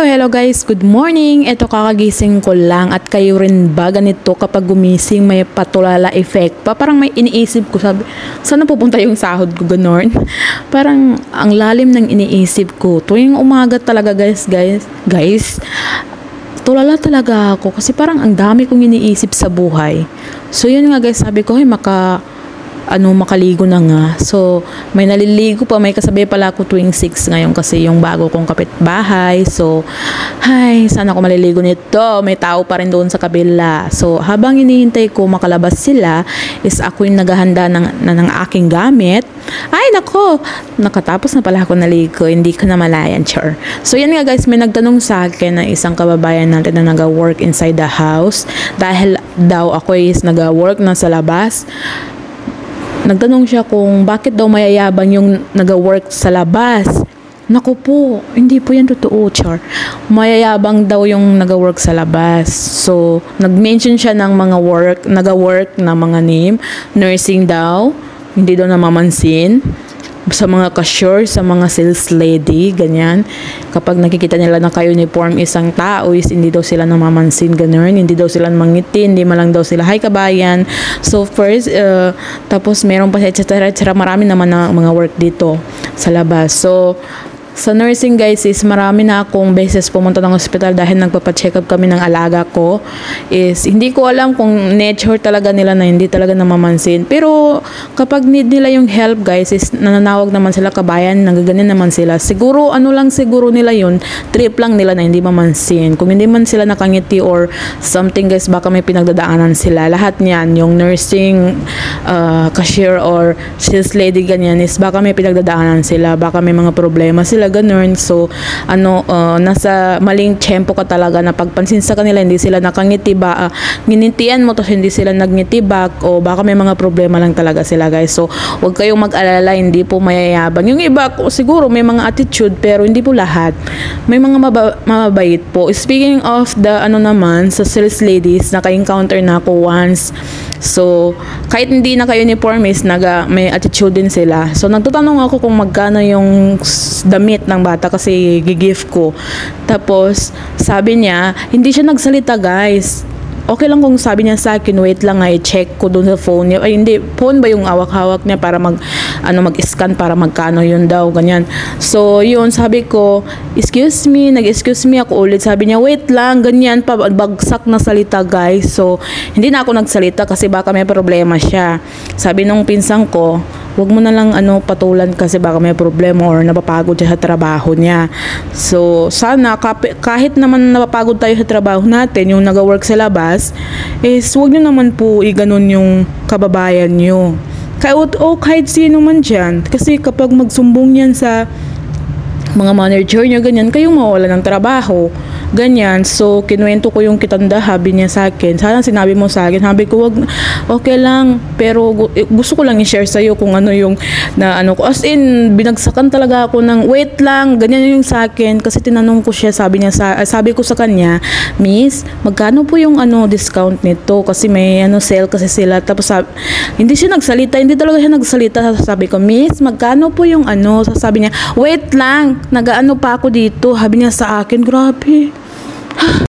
Hello guys, good morning. Ito kakagising ko lang at kayo rin ba ganito kapag gumising may patulala effect pa? Parang may iniisip ko, sabi, saan pupunta yung sahod ko, ganon? Parang ang lalim ng iniisip ko. Tuwing umaga talaga guys, tulala talaga ako kasi parang ang dami kong iniisip sa buhay. So yun nga guys, sabi ko, makaligo na nga. So, may naliligo pa, may kasabay pala ako tuwing 6 ngayon kasi yung bago kong kapitbahay. So, sana ako maliligo nito. May tao pa rin doon sa kabila. So, habang hinihintay ko makalabas sila, is ako yung naghahanda ng aking gamit. Ay, nako! Nakatapos na pala ako naligo. Hindi ko na malayan, char. So, yan nga guys, may nagtanong sa akin na isang kababayan natin na nag-work inside the house. Dahil daw ako is nag-work na sa labas. Nagtanong siya kung bakit daw mayayabang yung nag-work sa labas. Naku po, hindi po yan totoo, char. Mayayabang daw yung nag-work sa labas. So, nag-mention siya ng mga nag-work na mga name. Nursing daw, hindi daw namamansin. Sa mga cashier, sa mga sales lady, ganyan. Kapag nakikita nila na ka-uniform isang tao, is hindi daw sila namamansin, ganun. Hindi daw sila mangiti, hindi malang daw sila, hi kabayan. So first, tapos meron pa etc. Marami naman na mga work dito sa labas. So, sa nursing guys is marami na akong beses pumunta ng hospital dahil nagpapacheck up kami ng alaga ko. Is hindi ko alam kung nature talaga nila na hindi talaga namamansin. Pero kapag need nila yung help guys is nananawag naman sila kabayan, nagaganin naman sila. Siguro siguro nila yun, trip lang nila na hindi mamansin. Kung hindi man sila nakangiti or something guys, baka may pinagdadaanan sila. Lahat niyan, yung nursing, cashier or sales lady ganyan is baka may pinagdadaanan sila, baka may mga problema sila ganun. So, nasa maling tiyempo ka talaga na pagpansin sa kanila, hindi sila nakangiti ba, nginitian mo tapos hindi sila nagngiti back o baka may mga problema lang talaga sila guys. So, huwag kayong mag-alala, hindi po mayayabang. Yung iba, siguro may mga attitude pero hindi po lahat. May mga mababait po. Speaking of the naman, sa sales ladies, naka-encounter na ako once. So, kahit hindi naka-uniform is may attitude din sila. So, nagtatanong ako kung magkano yung damit ng bata kasi gigift ko. Tapos, sabi niya, hindi siya nagsalita guys. Okay lang kung sabi niya sa akin, wait lang i-check ko doon sa phone niya. Ay hindi, phone ba yung hawak-hawak niya para mag-scan para magkano yun daw, ganyan. So, yun, sabi ko, excuse me, nag-excuse me ako ulit. Sabi niya, wait lang, ganyan pa, bagsak na salita guys. So, hindi na ako nagsalita kasi baka may problema siya. Sabi nung pinsang ko, wag mo na lang patulan kasi baka may problema or napapagod siya sa trabaho niya. So, sana kahit naman napapagod tayo sa trabaho natin, yung nag-work sa labas, is wag nyo naman po iganon yung kababayan nyo. Kahit sino man dyan. Kasi kapag magsumbong yan sa mga manager nyo, ganyan, kayong mawala ng trabaho. Ganyan. So, kinuwento ko yung kitanda, habi niya sa akin. Sana sinabi mo sa akin. Sabi ko, okay lang. Pero gusto ko lang i-share sa'yo kung yung ko. As in, binagsakan talaga ako ng, wait lang. Ganyan yung sa akin. Kasi tinanong ko siya, sabi ko sa kanya, Miss, magkano po yung discount nito? Kasi may sale kasi sila. Tapos, hindi siya nagsalita. Hindi talaga siya nagsalita. Sabi ko, Miss, magkano po yung Sabi niya, wait lang. Nag-ano pa ako dito. Sabi niya sa akin, grabe.